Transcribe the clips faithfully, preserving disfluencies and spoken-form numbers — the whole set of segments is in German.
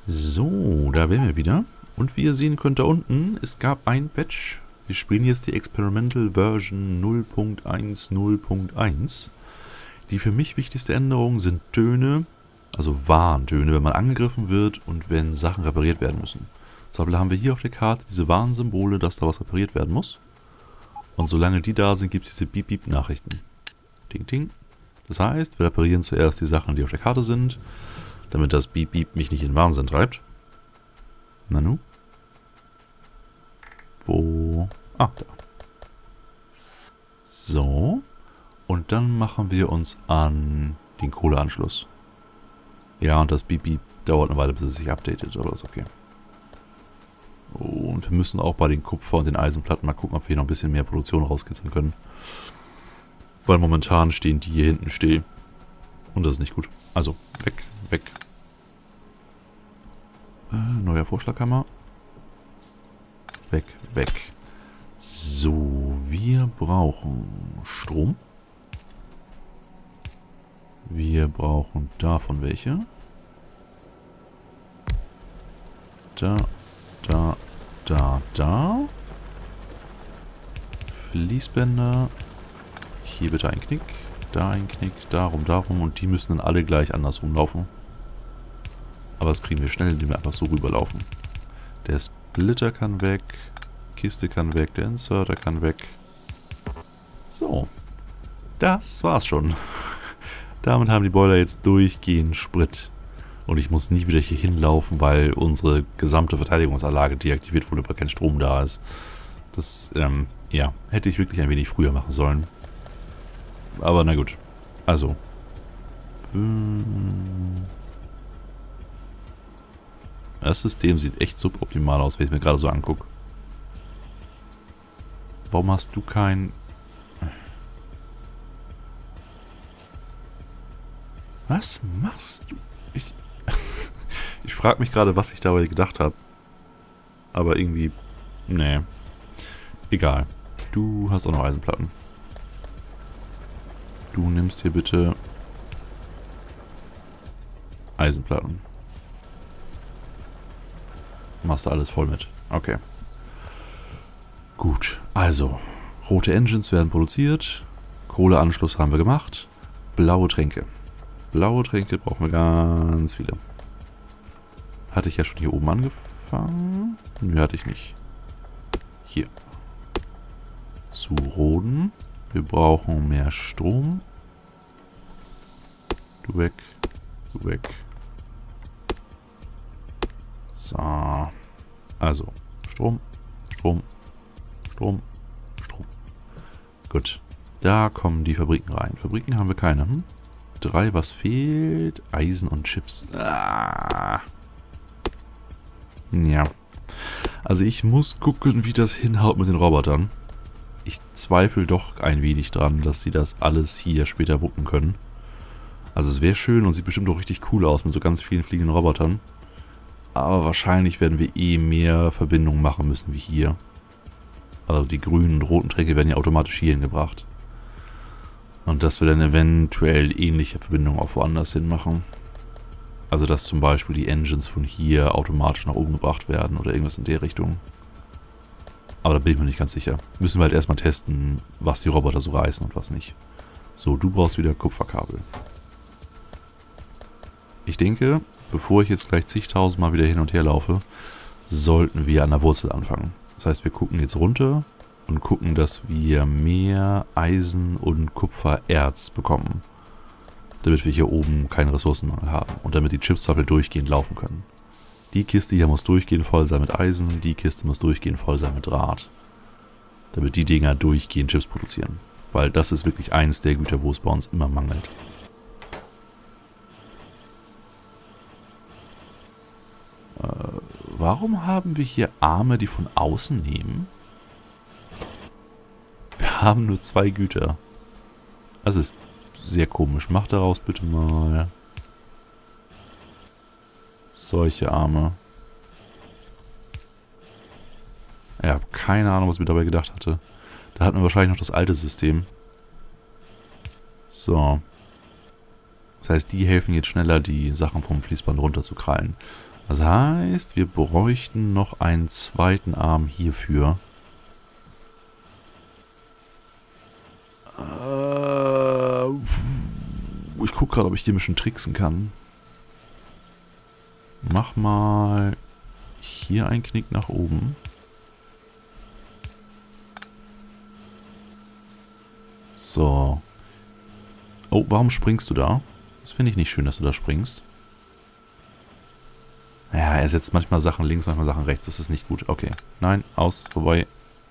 So, da wären wir wieder. Und wie ihr sehen könnt da unten, es gab ein Patch. Wir spielen jetzt die Experimental Version null Punkt eins null Punkt eins. Die für mich wichtigste Änderung sind Töne, also Warntöne, wenn man angegriffen wird und wenn Sachen repariert werden müssen. Zum Beispiel haben wir hier auf der Karte diese Warnsymbole, dass da was repariert werden muss. Und solange die da sind, gibt es diese Beep-Beep-Nachrichten. Ding, ding. Das heißt, wir reparieren zuerst die Sachen, die auf der Karte sind, damit das Beep-Beep mich nicht in den Wahnsinn treibt. Nanu? Wo? Ah, da. So. Und dann machen wir uns an den Kohleanschluss. Ja, und das Beep-Beep dauert eine Weile, bis es sich updatet, aber ist okay. Und wir müssen auch bei den Kupfer- und den Eisenplatten mal gucken, ob wir hier noch ein bisschen mehr Produktion rauskitzeln können. Weil momentan stehen die hier hinten still. Und das ist nicht gut. Also, weg, weg. Äh, neuer Vorschlaghammer. Weg, weg. So, wir brauchen Strom. Wir brauchen davon welche. Da, da, da, da. Fließbänder. Hier bitte ein Knick. Da ein Knick. Darum, darum. Und die müssen dann alle gleich andersrum laufen. Aber das kriegen wir schnell, indem wir einfach so rüberlaufen. Der Splitter kann weg. Kiste kann weg. Der Inserter kann weg. So. Das war's schon. Damit haben die Boiler jetzt durchgehend Sprit. Und ich muss nie wieder hier hinlaufen, weil unsere gesamte Verteidigungsanlage deaktiviert wurde, weil kein Strom da ist. Das, ähm, ja, hätte ich wirklich ein wenig früher machen sollen. Aber na gut. Also. Das System sieht echt suboptimal aus, wenn ich es mir gerade so angucke. Warum hast du kein... Was machst du? Ich, ich frage mich gerade, was ich dabei gedacht habe. Aber irgendwie... Nee. Egal. Du hast auch noch Eisenplatten. Du nimmst hier bitte... Eisenplatten. Machst du alles voll mit. Okay. Gut. Also. Rote Engines werden produziert. Kohleanschluss haben wir gemacht. Blaue Tränke. Blaue Tränke brauchen wir ganz viele. Hatte ich ja schon hier oben angefangen? Nö, hatte ich nicht. Hier. Zu roden. Wir brauchen mehr Strom. Du weg. Du weg. So. Also. Strom. Strom. Strom. Strom. Gut. Da kommen die Fabriken rein. Fabriken haben wir keine. Hm? Drei, was fehlt? Eisen und Chips. Ah. Ja. Also ich muss gucken, wie das hinhaut mit den Robotern. Ich zweifle doch ein wenig dran, dass sie das alles hier später wuppen können. Also es wäre schön und sieht bestimmt auch richtig cool aus mit so ganz vielen fliegenden Robotern. Aber wahrscheinlich werden wir eh mehr Verbindungen machen müssen wie hier. Also die grünen und roten Tränke werden ja automatisch hier hingebracht. Und dass wir dann eventuell ähnliche Verbindungen auch woanders hin machen. Also dass zum Beispiel die Engines von hier automatisch nach oben gebracht werden oder irgendwas in der Richtung. Aber da bin ich mir nicht ganz sicher. Müssen wir halt erstmal testen, was die Roboter so reißen und was nicht. So, du brauchst wieder Kupferkabel. Ich denke, bevor ich jetzt gleich zigtausendmal wieder hin und her laufe, sollten wir an der Wurzel anfangen. Das heißt, wir gucken jetzt runter und gucken, dass wir mehr Eisen und Kupfererz bekommen. Damit wir hier oben keinen Ressourcenmangel haben und damit die Chipstafel durchgehend laufen können. Die Kiste hier muss durchgehend voll sein mit Eisen, die Kiste muss durchgehend voll sein mit Draht. Damit die Dinger durchgehend Chips produzieren. Weil das ist wirklich eins der Güter, wo es bei uns immer mangelt. Äh, warum haben wir hier Arme, die von außen nehmen? Wir haben nur zwei Güter. Das ist sehr komisch. Mach daraus bitte mal solche Arme. Ich habe keine Ahnung, was ich mir dabei gedacht hatte. Da hatten wir wahrscheinlich noch das alte System. So. Das heißt, die helfen jetzt schneller, die Sachen vom Fließband runterzukrallen. Das heißt, wir bräuchten noch einen zweiten Arm hierfür. Äh, ich gucke gerade, ob ich die ein bisschen tricksen kann. Mach mal hier einen Knick nach oben. So. Oh, warum springst du da? Das finde ich nicht schön, dass du da springst. Ja, er setzt manchmal Sachen links, manchmal Sachen rechts. Das ist nicht gut. Okay. Nein, aus, vorbei.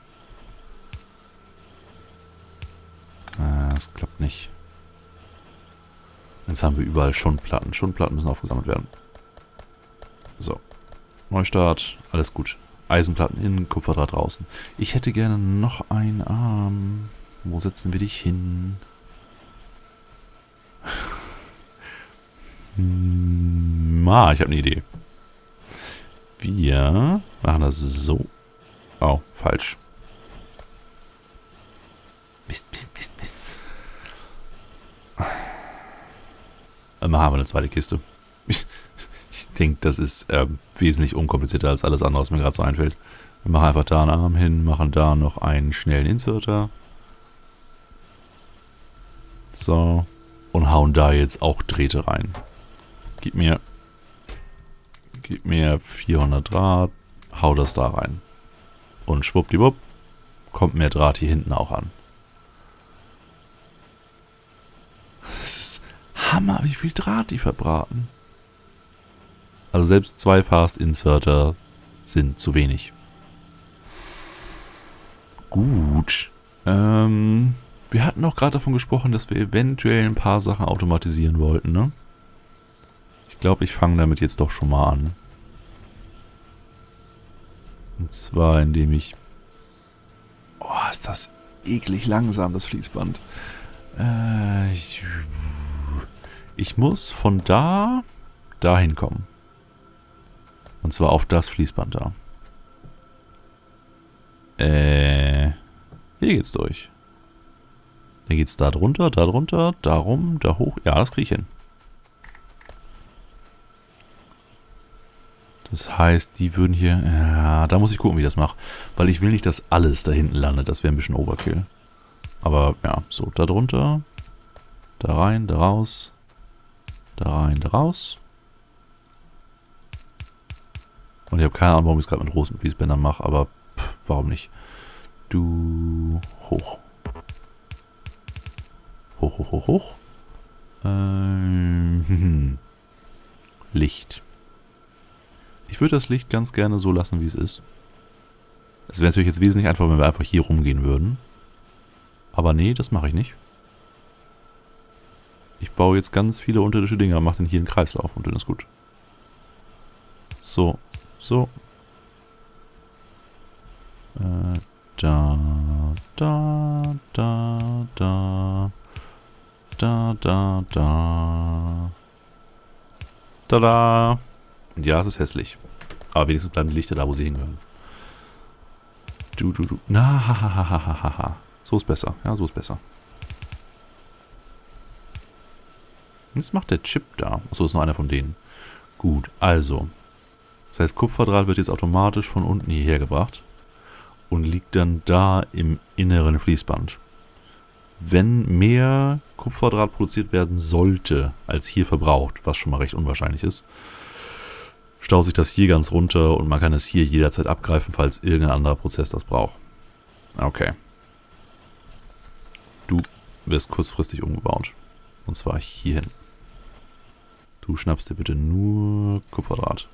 Ah, das klappt nicht. Jetzt haben wir überall Schundplatten. Schundplatten müssen aufgesammelt werden. So. Neustart. Alles gut. Eisenplatten innen, Kupferdraht draußen. Ich hätte gerne noch einen Arm. Wo setzen wir dich hin? Hm, ah, ich habe eine Idee. Wir machen das so. Oh, falsch. Mist, Mist, Mist, Mist. Immer haben wir eine zweite Kiste. Ich, ich denke, das ist äh, wesentlich unkomplizierter als alles andere, was mir gerade so einfällt. Wir machen einfach da einen Arm hin, machen da noch einen schnellen Inserter. So. Und hauen da jetzt auch Drähte rein. Gib mir... Gib mir vierhundert Draht, hau das da rein. Und schwuppdiwupp, kommt mehr Draht hier hinten auch an. Das ist Hammer, wie viel Draht die verbraten. Also selbst zwei Fast-Inserter sind zu wenig. Gut. Ähm, wir hatten auch gerade davon gesprochen, dass wir eventuell ein paar Sachen automatisieren wollten, ne? Ich glaube, ich fange damit jetzt doch schon mal an. Und zwar, indem ich... Oh, ist das eklig langsam, das Fließband. Äh, ich, ich muss von da dahin kommen. Und zwar auf das Fließband da. Äh, hier geht's durch. Dann geht's da drunter, da drunter, da rum, da hoch. Ja, das kriege ich hin. Das heißt, die würden hier... Ja, da muss ich gucken, wie ich das mache. Weil ich will nicht, dass alles da hinten landet. Das wäre ein bisschen Overkill. Aber ja, so, da drunter. Da rein, da raus. Da rein, da raus. Und ich habe keine Ahnung, warum ich es gerade mit großen Fließbändern mache. Aber pff, warum nicht? Du... Hoch. Hoch, hoch, hoch, hoch. Ähm... Licht. Ich würde das Licht ganz gerne so lassen, wie es ist. Es wäre natürlich jetzt wesentlich einfacher, wenn wir einfach hier rumgehen würden. Aber nee, das mache ich nicht. Ich baue jetzt ganz viele unterirdische Dinger, mache dann hier einen Kreislauf und dann ist gut. So, so. Äh, da, da, da, da. Da, da, da. Tada! Und ja, es ist hässlich. Aber wenigstens bleiben die Lichter da, wo sie hingehören. Du, du, du. Na, ha, ha, ha, ha, ha, ha. So ist besser. Ja, so ist besser. Was macht der Chip da? Achso, ist noch einer von denen. Gut, also. Das heißt, Kupferdraht wird jetzt automatisch von unten hierher gebracht. Und liegt dann da im inneren Fließband. Wenn mehr Kupferdraht produziert werden sollte, als hier verbraucht, was schon mal recht unwahrscheinlich ist, staut sich das hier ganz runter und man kann es hier jederzeit abgreifen, falls irgendein anderer Prozess das braucht. Okay. Du wirst kurzfristig umgebaut. Und zwar hierhin. Du schnappst dir bitte nur Kupferdraht.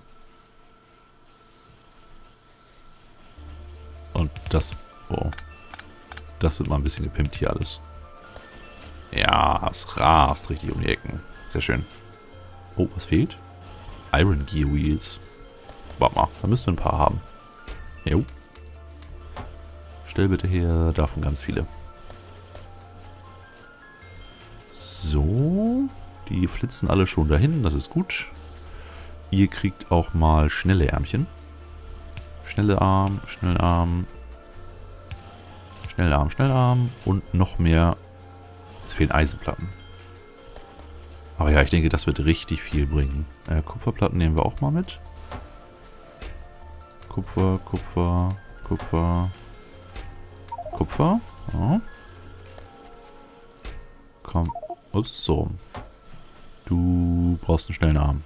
Und das... Oh. Das wird mal ein bisschen gepimpt hier alles. Ja, es rast richtig um die Ecken. Sehr schön. Oh, was fehlt? Iron Gear Wheels. Warte mal, da müssten wir ein paar haben. Jo. Stell bitte her davon ganz viele. So. Die flitzen alle schon dahin, das ist gut. Ihr kriegt auch mal schnelle Ärmchen. Schnelle Arm, schnellen Arm. Schnellen Arm, schnellen Arm. Und noch mehr. Es fehlen Eisenplatten. Aber ja, ich denke, das wird richtig viel bringen. Äh, Kupferplatten nehmen wir auch mal mit. Kupfer, Kupfer, Kupfer, Kupfer. Ja. Komm. Ups, so. Du brauchst einen schnellen Arm.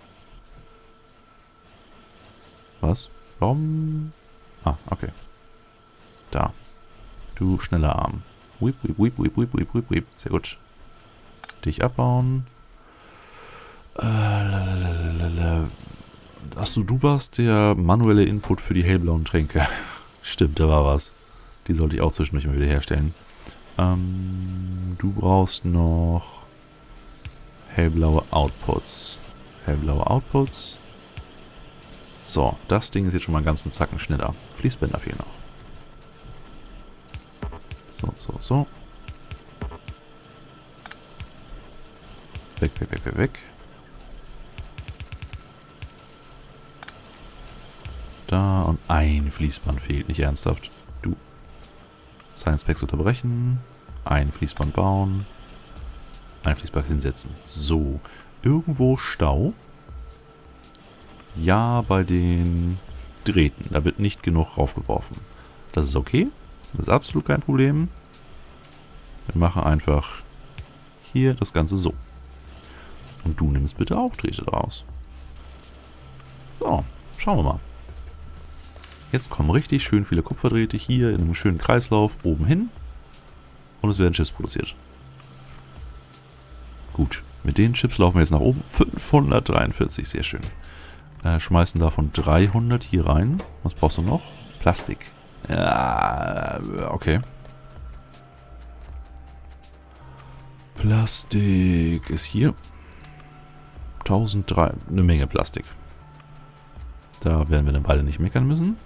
Was? Warum? Ah, okay. Da. Du schneller Arm. Whip, whip, whip, whip, whip, whip, whip, whip. Sehr gut. Dich abbauen. Äh, lalalala. Achso, du warst der manuelle Input für die hellblauen Tränke. Stimmt, da war was. Die sollte ich auch zwischendurch mal wieder herstellen. Ähm, du brauchst noch hellblaue Outputs. Hellblaue Outputs. So, das Ding ist jetzt schon mal einen ganzen Zacken schneller. Fließbänder fehlen noch. So, so, so. Weg, weg, weg, weg, weg. Da und ein Fließband fehlt. Nicht ernsthaft. Du. Science Packs unterbrechen. Ein Fließband bauen. Ein Fließband hinsetzen. So. Irgendwo Stau. Ja, bei den Drähten. Da wird nicht genug raufgeworfen. Das ist okay. Das ist absolut kein Problem. Wir machen einfach hier das Ganze so. Und du nimmst bitte auch Drähte draus. So, schauen wir mal. Jetzt kommen richtig schön viele Kupferdrähte hier in einem schönen Kreislauf oben hin. Und es werden Chips produziert. Gut, mit den Chips laufen wir jetzt nach oben. fünfhundertdreiundvierzig, sehr schön. Äh, schmeißen davon dreihundert hier rein. Was brauchst du noch? Plastik. Ja, okay. Plastik ist hier. tausenddreihundert, eine Menge Plastik. Da werden wir dann beide nicht meckern müssen.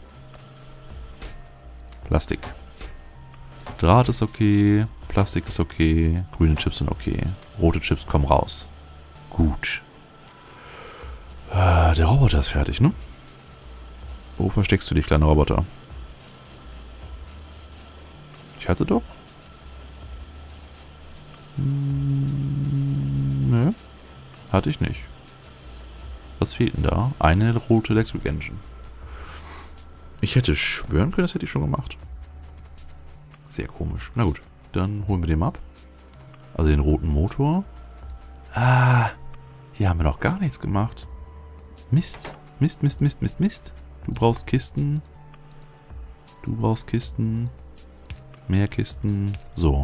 Plastik. Draht ist okay. Plastik ist okay. Grüne Chips sind okay. Rote Chips kommen raus. Gut. Äh, der Roboter ist fertig, ne? Wo versteckst du dich, kleiner Roboter? Ich hatte doch. Hm, ne? Hatte ich nicht. Was fehlt denn da? Eine rote Electric Engine. Ich hätte schwören können, das hätte ich schon gemacht. Sehr komisch. Na gut, dann holen wir den mal ab. Also den roten Motor. Ah, hier haben wir noch gar nichts gemacht. Mist. Mist, Mist, Mist, Mist, Mist. Du brauchst Kisten. Du brauchst Kisten. Mehr Kisten. So.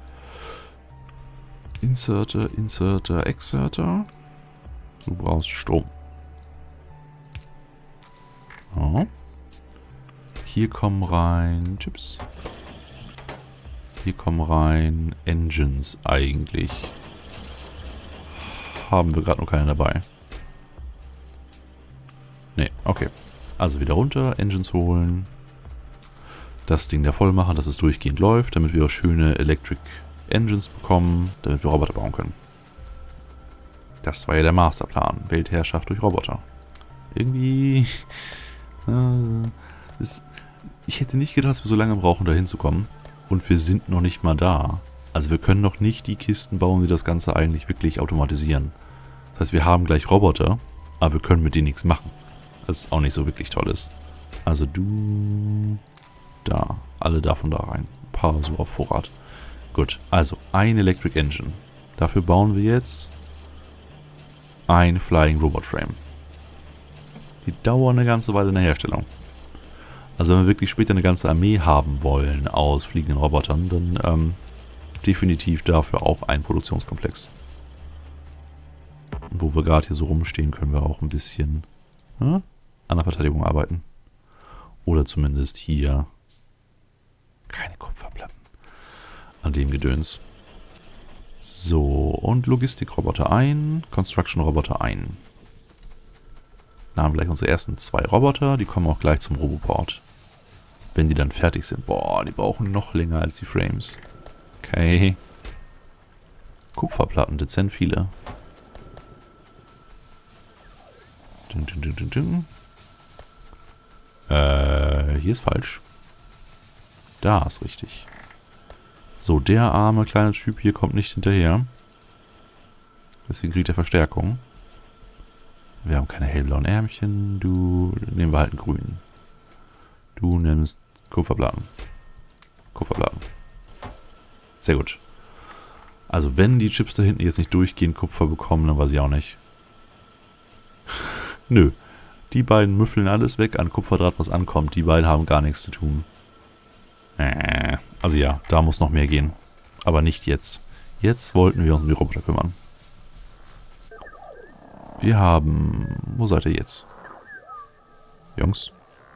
Inserter, Inserter, Exerter. Du brauchst Strom. Oh. Hier kommen rein Chips. Hier kommen rein Engines eigentlich. Haben wir gerade noch keine dabei. Ne, okay. Also wieder runter, Engines holen. Das Ding da voll machen, dass es durchgehend läuft, damit wir auch schöne Electric Engines bekommen, damit wir Roboter bauen können. Das war ja der Masterplan. Weltherrschaft durch Roboter. Irgendwie... Äh, ist, ich hätte nicht gedacht, dass wir so lange brauchen, da hinzukommen. Und wir sind noch nicht mal da. Also wir können noch nicht die Kisten bauen, die das Ganze eigentlich wirklich automatisieren. Das heißt, wir haben gleich Roboter, aber wir können mit denen nichts machen. Das auch nicht so wirklich toll ist. Also du... Da. Alle davon da rein. Ein paar so auf Vorrat. Gut. Also, ein Electric Engine. Dafür bauen wir jetzt ein Flying Robot Frame. Die dauern eine ganze Weile in der Herstellung. Also wenn wir wirklich später eine ganze Armee haben wollen aus fliegenden Robotern, dann ähm, definitiv dafür auch ein Produktionskomplex. Und wo wir gerade hier so rumstehen, können wir auch ein bisschen ja, an der Verteidigung arbeiten. Oder zumindest hier keine Kupferplatten. An dem Gedöns. So, und Logistikroboter ein, Construction-Roboter ein. Da haben wir gleich unsere ersten zwei Roboter, die kommen auch gleich zum Roboport. Wenn die dann fertig sind. Boah, die brauchen noch länger als die Frames. Okay. Kupferplatten, dezent viele. Dün, dün, dün, dün, dün. Äh, hier ist falsch. Da ist richtig. So, der arme kleine Typ hier kommt nicht hinterher. Deswegen kriegt er Verstärkung. Wir haben keine hellblauen Ärmchen. Du nehmen wir halt einen grünen. Du nimmst Kupferplatten. Kupferplatten. Sehr gut. Also wenn die Chips da hinten jetzt nicht durchgehend Kupfer bekommen, dann weiß ich auch nicht. Nö. Die beiden müffeln alles weg an Kupferdraht, was ankommt. Die beiden haben gar nichts zu tun. Äh, also ja, da muss noch mehr gehen. Aber nicht jetzt. Jetzt wollten wir uns um die Roboter kümmern. Wir haben... Wo seid ihr jetzt? Jungs?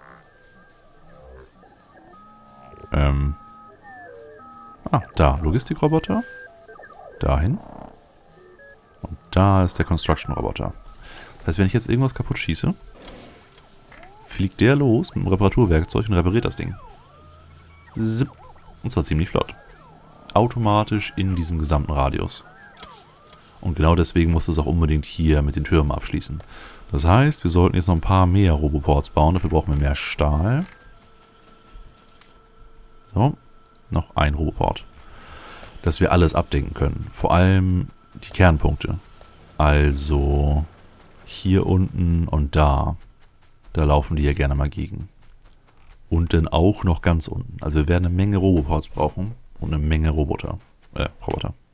Ähm... Ah, da. Logistikroboter. Dahin. Und da ist der Construction-Roboter. Das heißt, wenn ich jetzt irgendwas kaputt schieße, fliegt der los mit dem Reparaturwerkzeug und repariert das Ding. Zip. Und zwar ziemlich flott. Automatisch in diesem gesamten Radius. Und genau deswegen muss es auch unbedingt hier mit den Türmen abschließen. Das heißt, wir sollten jetzt noch ein paar mehr Roboports bauen. Dafür brauchen wir mehr Stahl. So. Noch ein Roboport. Dass wir alles abdecken können. Vor allem die Kernpunkte. Also hier unten und da. Da laufen die ja gerne mal gegen. Und dann auch noch ganz unten. Also wir werden eine Menge Roboports brauchen und eine Menge Roboter. Äh, Roboter.